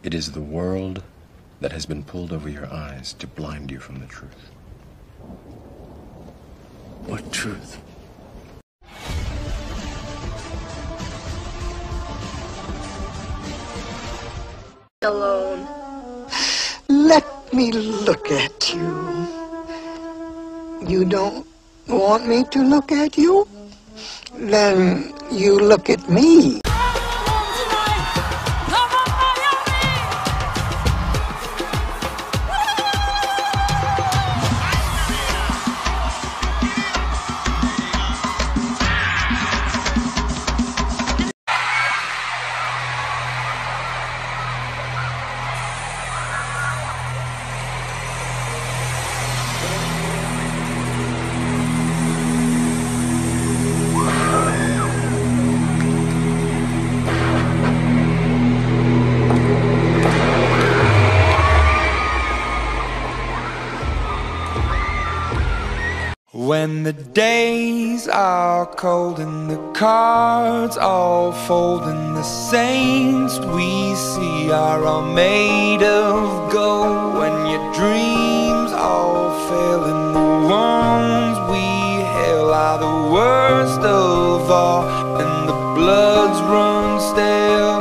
It is the world that has been pulled over your eyes to blind you from the truth. What truth? Alone. Let me look at you. You don't want me to look at you? Then you look at me. When the days are cold and the cards all fold and the saints we see are all made of gold, when your dreams all fail and the ones we hail are the worst of all and the bloods run stale,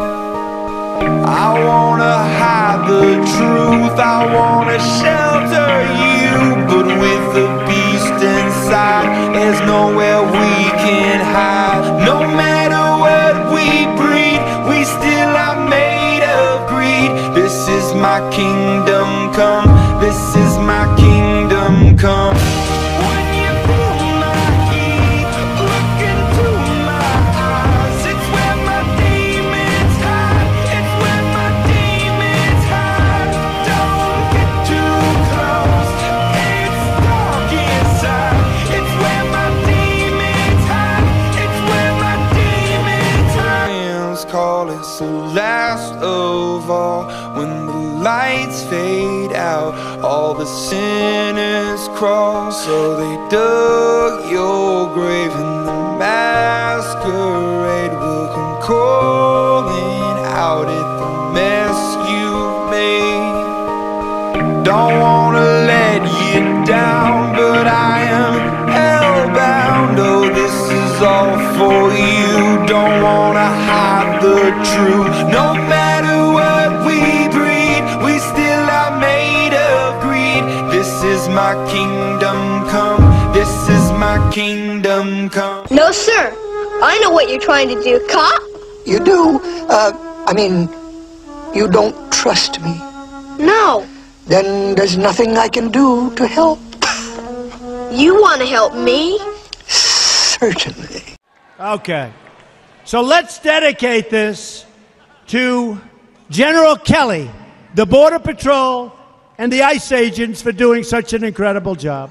I wanna hide the truth, I wanna shelter you, but with the beast inside, there's nowhere we can hide. No matter what we breed, we still are made of greed. This is my kingdom come, this is my kingdom come. When you feel my heat, look into my eyes, it's where my demons hide, it's where my demons hide. Don't get too close, it's dark inside, it's where my demons hide, it's where my demons hide. Call it the last of all. When the lights fade out, all the sinners crawl. So they dug your grave and the masquerade will come calling out at the mess you made. Don't wanna let you down, but I am hellbound. Oh, this is all for you. Don't wanna hide the truth. No matter what we breed, we still are made of greed. This is my kingdom come, this is my kingdom come. No, sir. I know what you're trying to do, cop. You do? You don't trust me. No. Then there's nothing I can do to help. You want to help me? Certainly. Okay. So let's dedicate this to General Kelly, the Border Patrol, and the ICE agents for doing such an incredible job.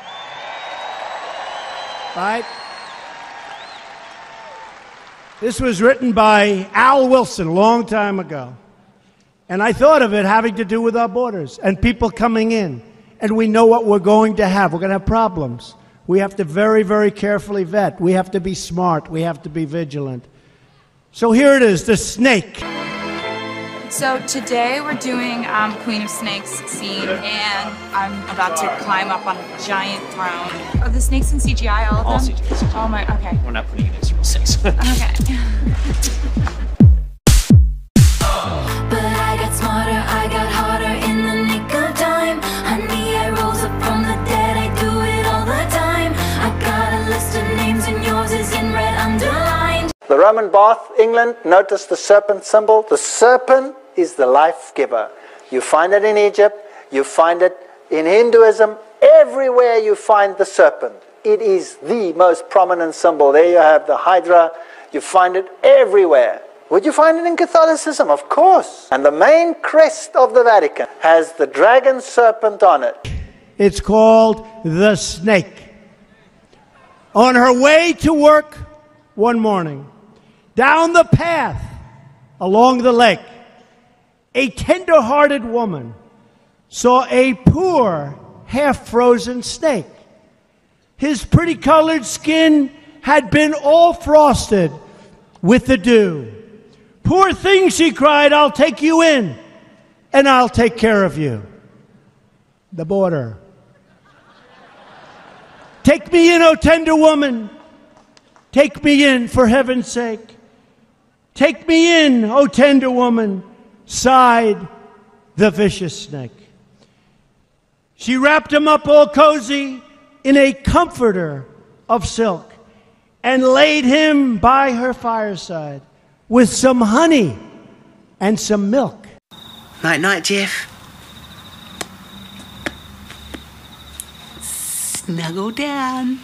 Right? This was written by Al Wilson a long time ago. And I thought of it having to do with our borders and people coming in. And we know what we're going to have. We're going to have problems. We have to very, very carefully vet. We have to be smart. We have to be vigilant. So here it is, the snake. So today we're doing Queen of Snakes scene, and I'm about to climb up on a giant throne. Are the snakes in CGI, all of them? All CGI. Oh my, okay. We're not putting in extra snakes. Okay. But I got smarter, I got harder in the nick of time. Honey, I rose up from the dead, I do it all the time. I got a list of names and yours is in red underlined. The Roman bath, England, notice the serpent symbol. The serpent is the life giver. You find it in Egypt, you find it in Hinduism, everywhere you find the serpent. It is the most prominent symbol. There you have the Hydra, you find it everywhere. Would you find it in Catholicism? Of course. And the main crest of the Vatican has the dragon serpent on it. It's called the snake. On her way to work one morning, down the path along the lake, a tender-hearted woman saw a poor, half-frozen snake. His pretty-colored skin had been all frosted with the dew. "Poor thing," she cried, "I'll take you in." and I'll take care of you. The border. Take me in, O tender woman. Take me in, for heaven's sake. Take me in, O tender woman, sighed the vicious snake. She wrapped him up all cozy in a comforter of silk and laid him by her fireside with some honey and some milk. Night-night, Jeff. Snuggle down.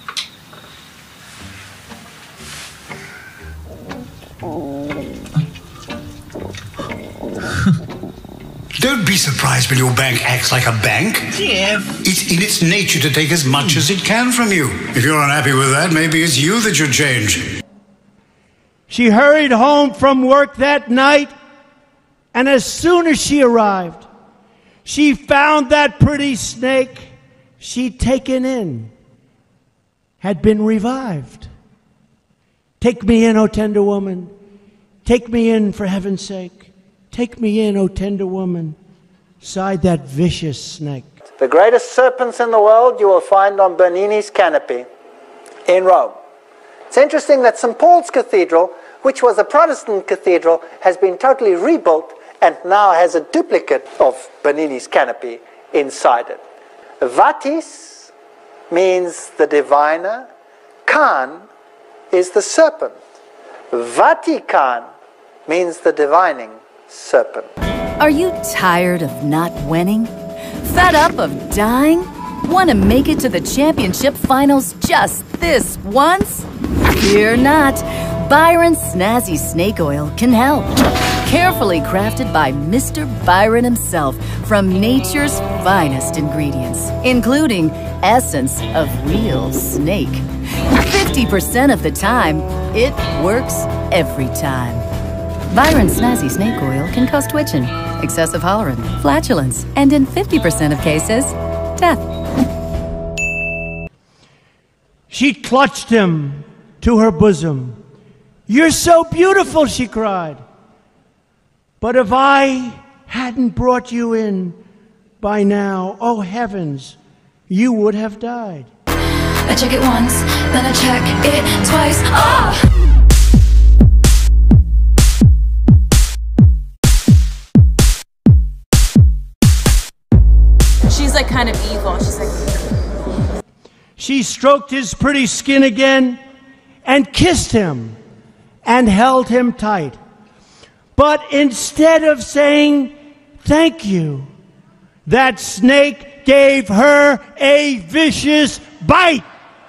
Don't be surprised when your bank acts like a bank. Jeff. It's in its nature to take as much as it can from you. If you're unhappy with that, maybe it's you that should change. She hurried home from work that night, and as soon as she arrived, she found that pretty snake she'd taken in had been revived. Take me in, O tender woman. Take me in, for heaven's sake. Take me in, O tender woman, sighed that vicious snake. The greatest serpents in the world you will find on Bernini's canopy in Rome. It's interesting that St. Paul's Cathedral, which was a Protestant cathedral, has been totally rebuilt and now has a duplicate of Bernini's canopy inside it. Vatis means the diviner. Khan is the serpent. Vatikan means the divining serpent. Are you tired of not winning? Fed up of dying? Want to make it to the championship finals just this once? Fear not. Byron's Snazzy Snake Oil can help. Carefully crafted by Mr. Byron himself from nature's finest ingredients, including essence of real snake. 50% of the time, it works every time. Byron's Snazzy Snake Oil can cause twitching, excessive hollering, flatulence, and in 50% of cases, death. She clutched him to her bosom. "You're so beautiful," she cried. "But if I hadn't brought you in by now, oh heavens, you would have died." I check it once, then I check it twice. Ah! She's like kind of evil. She's like... She stroked his pretty skin again and kissed him and held him tight. But instead of saying thank you, that snake gave her a vicious bite.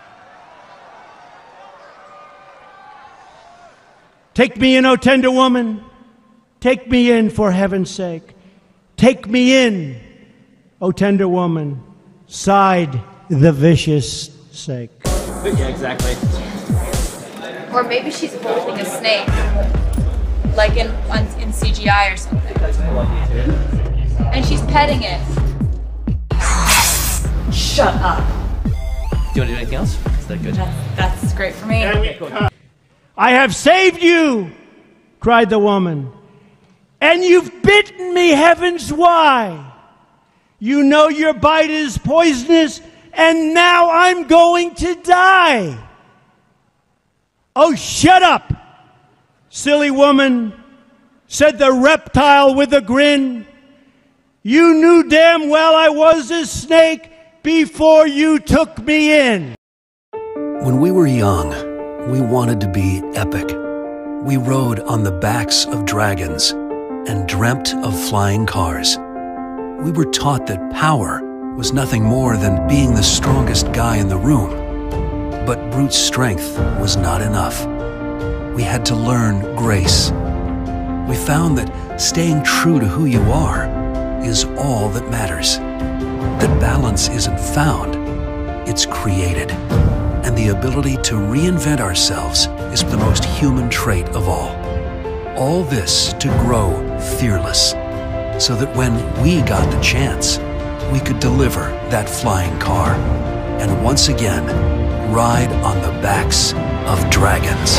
Take me in, O tender woman. Take me in, for heaven's sake. Take me in, O tender woman, sighed the vicious snake. Yeah, exactly. Or maybe she's holding a snake, like in CGI or something. And she's petting it. Shut up. Do you want to do anything else? Is that good? That's great for me. Okay, cool. "I have saved you," cried the woman, "and you've bitten me, heavens, why? You know your bite is poisonous, and now I'm going to die." "Oh, shut up, silly woman," said the reptile with a grin. "You knew damn well I was a snake before you took me in." When we were young, we wanted to be epic. We rode on the backs of dragons and dreamt of flying cars. We were taught that power was nothing more than being the strongest guy in the room. But brute strength was not enough. We had to learn grace. We found that staying true to who you are is all that matters. That balance isn't found, it's created. And the ability to reinvent ourselves is the most human trait of all. All this to grow fearless, so that when we got the chance, we could deliver that flying car and once again ride on the backs of dragons.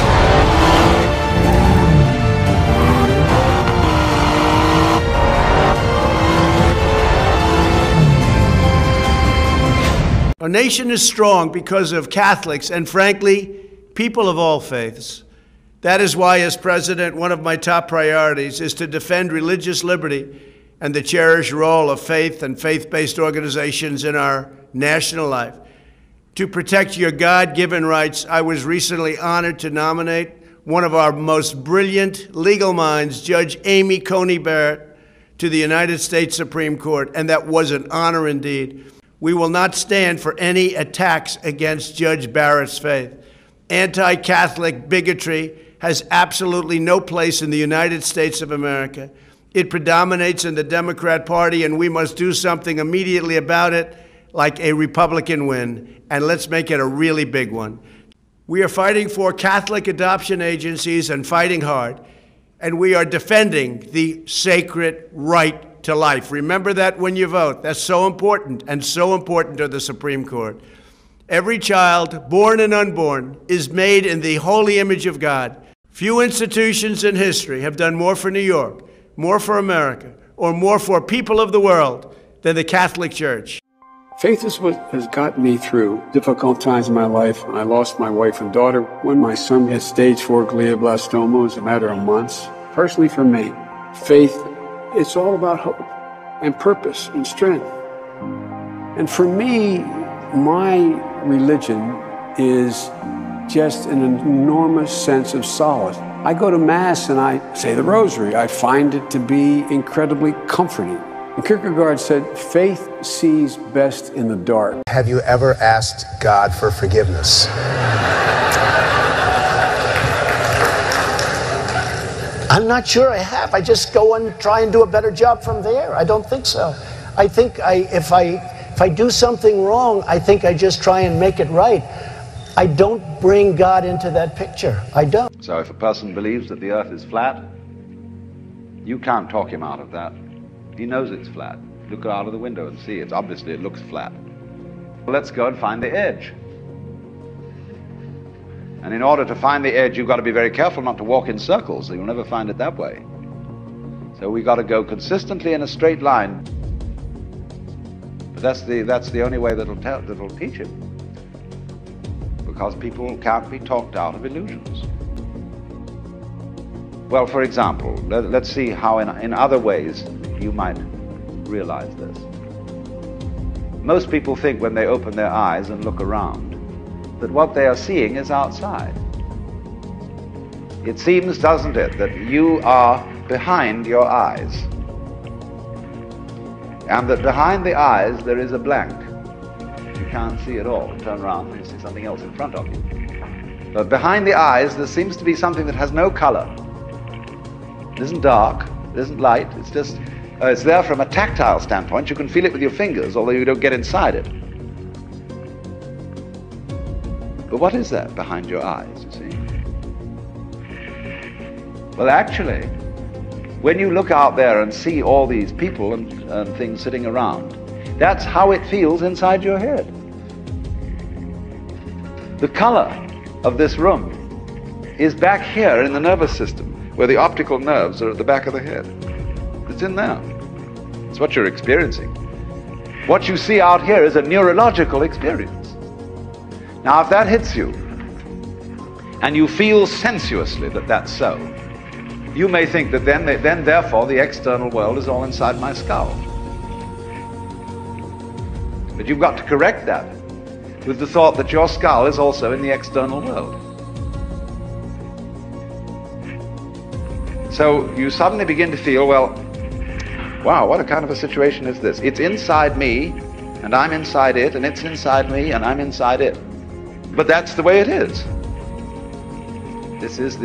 Our nation is strong because of Catholics and, frankly, people of all faiths. That is why, as president, one of my top priorities is to defend religious liberty and the cherished role of faith and faith-based organizations in our national life. To protect your God-given rights, I was recently honored to nominate one of our most brilliant legal minds, Judge Amy Coney Barrett, to the United States Supreme Court, and that was an honor indeed. We will not stand for any attacks against Judge Barrett's faith. Anti-Catholic bigotry has absolutely no place in the United States of America. It predominates in the Democrat Party, and we must do something immediately about it, like a Republican win, and let's make it a really big one. We are fighting for Catholic adoption agencies and fighting hard, and we are defending the sacred right to life. Remember that when you vote. That's so important, and so important to the Supreme Court. Every child, born and unborn, is made in the holy image of God. Few institutions in history have done more for New York, more for America, or more for people of the world than the Catholic Church. Faith is what has gotten me through difficult times in my life. When I lost my wife and daughter, when my son had stage 4 glioblastoma, it was a matter of months. Personally for me, faith, it's all about hope and purpose and strength. And for me, my religion is just an enormous sense of solace. I go to Mass and I say the Rosary. I find it to be incredibly comforting. And Kierkegaard said, faith sees best in the dark. Have you ever asked God for forgiveness? I'm not sure I have. I just go and try and do a better job from there. I don't think so. I think if I do something wrong, I think I just try and make it right. I don't bring God into that picture. I don't. So if a person believes that the earth is flat, you can't talk him out of that. He knows it's flat. Look out of the window and see. Obviously it looks flat. Well, let's go and find the edge. And in order to find the edge, you've got to be very careful not to walk in circles, so you'll never find it that way. So we've got to go consistently in a straight line. But that's the only way that'll teach him. Because people can't be talked out of illusions. Well, for example, let's see how in other ways you might realize this. Most people think when they open their eyes and look around that what they are seeing is outside. It seems, doesn't it, that you are behind your eyes, and that behind the eyes there is a blank. You can't see it all. Turn around and you see something else in front of you. But behind the eyes there seems to be something that has no color. It isn't dark, it isn't light, it's just, it's there from a tactile standpoint. You can feel it with your fingers, although you don't get inside it. But what is that behind your eyes, you see? Well, actually, when you look out there and see all these people and things sitting around, that's how it feels inside your head. The color of this room is back here in the nervous system, where the optical nerves are at the back of the head. It's in there. It's what you're experiencing. What you see out here is a neurological experience. Now, if that hits you, and you feel sensuously that that's so, you may think that then therefore, the external world is all inside my skull. But you've got to correct that with the thought that your skull is also in the external world. So you suddenly begin to feel, well, wow, what a kind of a situation is this? It's inside me, and I'm inside it, and it's inside me, and I'm inside it. But that's the way it is. This is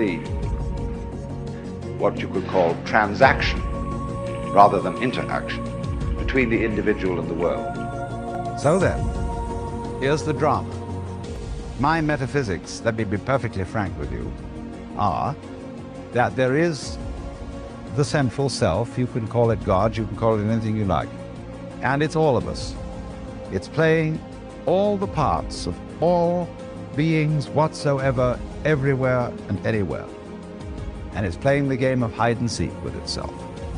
what you could call transaction, rather than interaction, between the individual and the world. So then, here's the drama. My metaphysics, let me be perfectly frank with you, are that there is the central self. You can call it God, you can call it anything you like. And it's all of us. It's playing all the parts of all beings whatsoever, everywhere and anywhere. And it's playing the game of hide and seek with itself.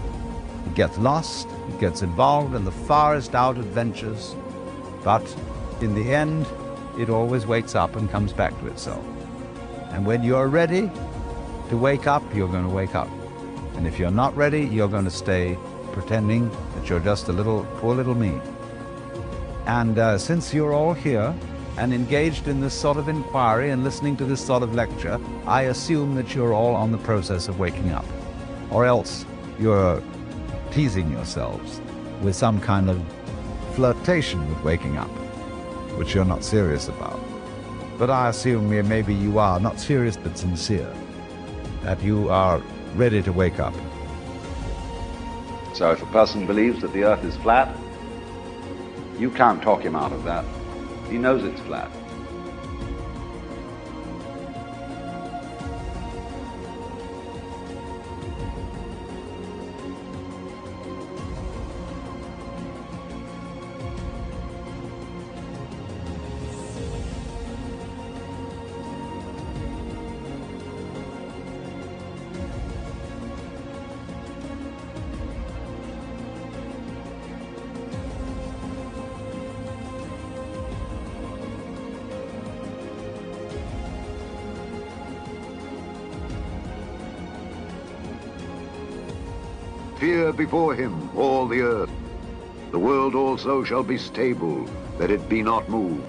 It gets lost, it gets involved in the farthest out adventures, but In the end, it always wakes up and comes back to itself. And when you're ready to wake up, you're going to wake up. And if you're not ready, you're going to stay pretending that you're just a little, poor little me. And since you're all here and engaged in this sort of inquiry and listening to this sort of lecture, I assume that you're all on the process of waking up. Or else you're teasing yourselves with some kind of flirtation with waking up, which you're not serious about. But I assume maybe you are not serious but sincere, that you are ready to wake up. So if a person believes that the earth is flat, you can't talk him out of that. He knows it's flat. Fear before him all the earth. The world also shall be stable, that it be not moved.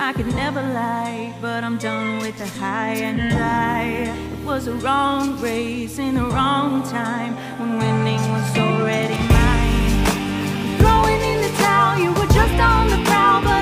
I could never lie, but I'm done with the high and lie. It was a wrong race in the wrong time, when winning was already mine. Throwing in the towel, you were just on the prowl, but